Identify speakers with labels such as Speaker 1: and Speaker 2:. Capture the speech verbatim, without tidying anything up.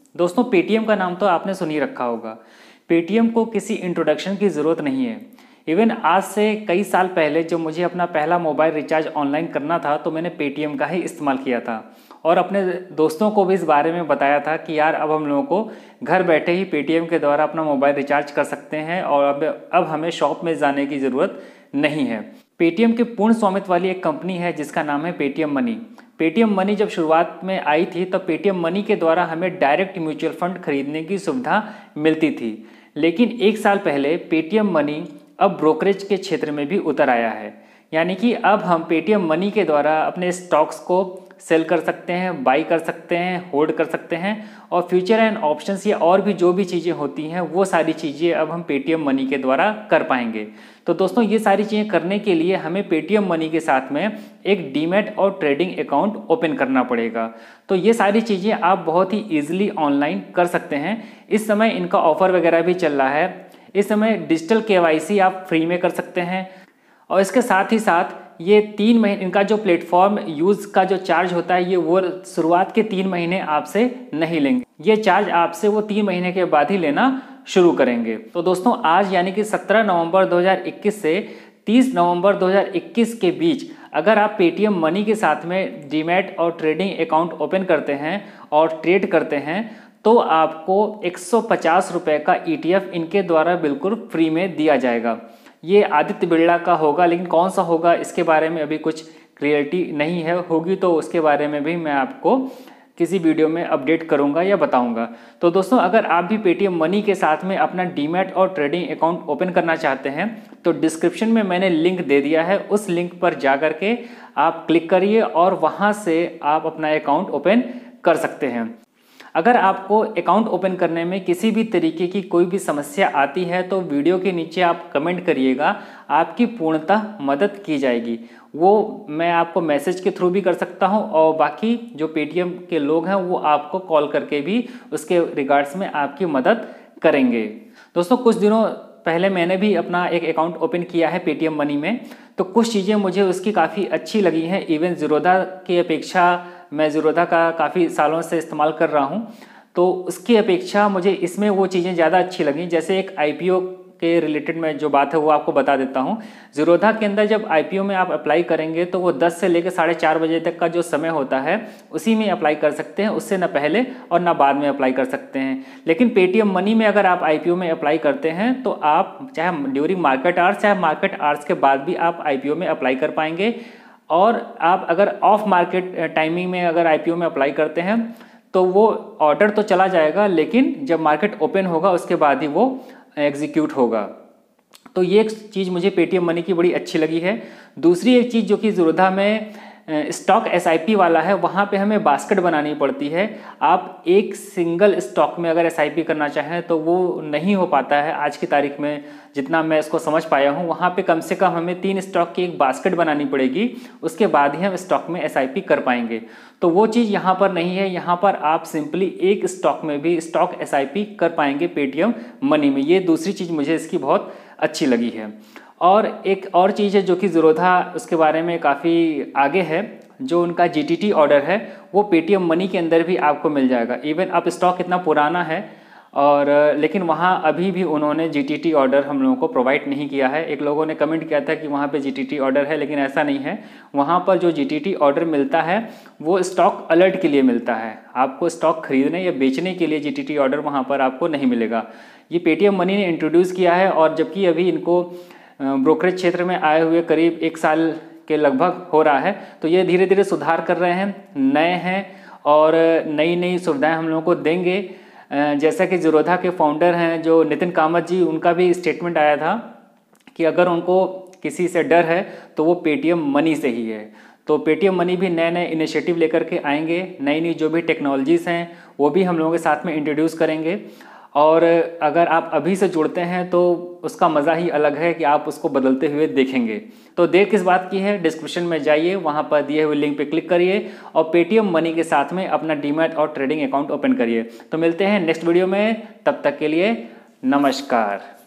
Speaker 1: दोस्तों पेटीएम का नाम तो आपने सुन ही रखा होगा। पेटीएम को किसी इंट्रोडक्शन की ज़रूरत नहीं है। इवन आज से कई साल पहले जब मुझे अपना पहला मोबाइल रिचार्ज ऑनलाइन करना था तो मैंने पेटीएम का ही इस्तेमाल किया था और अपने दोस्तों को भी इस बारे में बताया था कि यार अब हम लोगों को घर बैठे ही पेटीएम के द्वारा अपना मोबाइल रिचार्ज कर सकते हैं और अब अब हमें शॉप में जाने की ज़रूरत नहीं है। पेटीएम के पूर्ण स्वामित्व वाली एक कंपनी है जिसका नाम है पेटीएम मनी। पेटीएम मनी जब शुरुआत में आई थी तब पेटीएम मनी के द्वारा हमें डायरेक्ट म्यूचुअल फंड खरीदने की सुविधा मिलती थी, लेकिन एक साल पहले पेटीएम मनी अब ब्रोकरेज के क्षेत्र में भी उतर आया है। यानी कि अब हम पेटीएम मनी के द्वारा अपने स्टॉक्स को सेल कर सकते हैं, बाई कर सकते हैं, होल्ड कर सकते हैं और फ्यूचर एंड ऑप्शंस या और भी जो भी चीज़ें होती हैं वो सारी चीज़ें अब हम पेटीएम मनी के द्वारा कर पाएंगे। तो दोस्तों ये सारी चीज़ें करने के लिए हमें पेटीएम मनी के साथ में एक डीमैट और ट्रेडिंग अकाउंट ओपन करना पड़ेगा। तो ये सारी चीज़ें आप बहुत ही ईजिली ऑनलाइन कर सकते हैं। इस समय इनका ऑफर वगैरह भी चल रहा है। इस समय डिजिटल केवाईसी आप फ्री में कर सकते हैं और इसके साथ ही साथ ये तीन महीने इनका जो प्लेटफॉर्म यूज़ का जो चार्ज होता है ये वो शुरुआत के तीन महीने आपसे नहीं लेंगे। ये चार्ज आपसे वो तीन महीने के बाद ही लेना शुरू करेंगे। तो दोस्तों आज यानी कि सत्रह नवंबर दो हज़ार इक्कीस से तीस नवंबर दो हज़ार इक्कीस के बीच अगर आप पेटीएम मनी के साथ में डीमैट और ट्रेडिंग अकाउंट ओपन करते हैं और ट्रेड करते हैं तो आपको एक सौ पचास रुपये का ईटीएफ इनके द्वारा बिल्कुल फ्री में दिया जाएगा। ये आदित्य बिरला का होगा, लेकिन कौन सा होगा इसके बारे में अभी कुछ क्लियरिटी नहीं है। होगी तो उसके बारे में भी मैं आपको किसी वीडियो में अपडेट करूंगा या बताऊंगा। तो दोस्तों अगर आप भी पेटीएम मनी के साथ में अपना डीमैट और ट्रेडिंग अकाउंट ओपन करना चाहते हैं तो डिस्क्रिप्शन में मैंने लिंक दे दिया है, उस लिंक पर जा कर के आप क्लिक करिए और वहाँ से आप अपना अकाउंट ओपन कर सकते हैं। अगर आपको अकाउंट ओपन करने में किसी भी तरीके की कोई भी समस्या आती है तो वीडियो के नीचे आप कमेंट करिएगा, आपकी पूर्णतः मदद की जाएगी। वो मैं आपको मैसेज के थ्रू भी कर सकता हूं और बाकी जो पेटीएम के लोग हैं वो आपको कॉल करके भी उसके रिगार्ड्स में आपकी मदद करेंगे। दोस्तों कुछ दिनों पहले मैंने भी अपना एक अकाउंट ओपन किया है पेटीएम मनी में, तो कुछ चीज़ें मुझे उसकी काफ़ी अच्छी लगी हैं। इवन ज़ीरोधा की अपेक्षा मैं ज़ीरोधा का काफ़ी सालों से इस्तेमाल कर रहा हूं, तो उसकी अपेक्षा मुझे इसमें वो चीज़ें ज़्यादा अच्छी लगी। जैसे एक आईपीओ के रिलेटेड में जो बात है वो आपको बता देता हूं। ज़ीरोधा के अंदर जब आईपीओ में आप अप्लाई करेंगे तो वो दस से लेकर साढ़े चार बजे तक का जो समय होता है उसी में अप्लाई कर सकते हैं, उससे ना पहले और ना बाद में अप्लाई कर सकते हैं। लेकिन पेटीएम मनी में अगर आप आईपीओ में अप्लाई करते हैं तो आप चाहे ड्यूरिंग मार्केट आवर्स चाहे मार्केट आवर्स के बाद भी आप आईपीओ में अप्लाई कर पाएंगे। और आप अगर ऑफ मार्केट टाइमिंग में अगर आईपीओ में अप्लाई करते हैं तो वो ऑर्डर तो चला जाएगा, लेकिन जब मार्केट ओपन होगा उसके बाद ही वो एग्जीक्यूट होगा। तो ये एक चीज़ मुझे पेटीएम मनी की बड़ी अच्छी लगी है। दूसरी एक चीज़ जो कि ज़ीरोधा में स्टॉक एसआईपी वाला है, वहाँ पे हमें बास्केट बनानी पड़ती है। आप एक सिंगल स्टॉक में अगर एसआईपी करना चाहें तो वो नहीं हो पाता है आज की तारीख में, जितना मैं इसको समझ पाया हूँ। वहाँ पे कम से कम हमें तीन स्टॉक की एक बास्केट बनानी पड़ेगी, उसके बाद ही हम स्टॉक में एसआईपी कर पाएंगे। तो वो चीज़ यहाँ पर नहीं है। यहाँ पर आप सिंपली एक स्टॉक में भी स्टॉक एसआईपी कर पाएंगे पेटीएम मनी में। ये दूसरी चीज़ मुझे इसकी बहुत अच्छी लगी है। और एक और चीज़ है जो कि ज़ीरोधा उसके बारे में काफ़ी आगे है, जो उनका जीटीटी ऑर्डर है वो पेटीएम मनी के अंदर भी आपको मिल जाएगा। इवन अब स्टॉक इतना पुराना है और लेकिन वहाँ अभी भी उन्होंने जीटीटी ऑर्डर हम लोगों को प्रोवाइड नहीं किया है। एक लोगों ने कमेंट किया था कि वहाँ पे जीटीटी ऑर्डर है, लेकिन ऐसा नहीं है। वहाँ पर जो जीटीटी ऑर्डर मिलता है वो स्टॉक अलर्ट के लिए मिलता है, आपको स्टॉक खरीदने या बेचने के लिए जीटीटी ऑर्डर वहाँ पर आपको नहीं मिलेगा। ये पेटीएम मनी ने इंट्रोड्यूस किया है और जबकि अभी इनको ब्रोकरेज क्षेत्र में आए हुए करीब एक साल के लगभग हो रहा है, तो ये धीरे धीरे सुधार कर रहे हैं, नए हैं और नई नई सुविधाएं हम लोगों को देंगे। जैसा कि ज़ीरोधा के फाउंडर हैं जो नितिन कामत जी, उनका भी स्टेटमेंट आया था कि अगर उनको किसी से डर है तो वो पेटीएम मनी से ही है। तो पेटीएम मनी भी नए नए इनिशिएटिव लेकर के आएंगे, नई नई जो भी टेक्नोलॉजीज़ हैं वो भी हम लोगों के साथ में इंट्रोड्यूस करेंगे। और अगर आप अभी से जुड़ते हैं तो उसका मज़ा ही अलग है कि आप उसको बदलते हुए देखेंगे। तो देर किस बात की है, डिस्क्रिप्शन में जाइए, वहाँ पर दिए हुए लिंक पे क्लिक करिए और पेटीएम मनी के साथ में अपना डीमैट और ट्रेडिंग अकाउंट ओपन करिए। तो मिलते हैं नेक्स्ट वीडियो में, तब तक के लिए नमस्कार।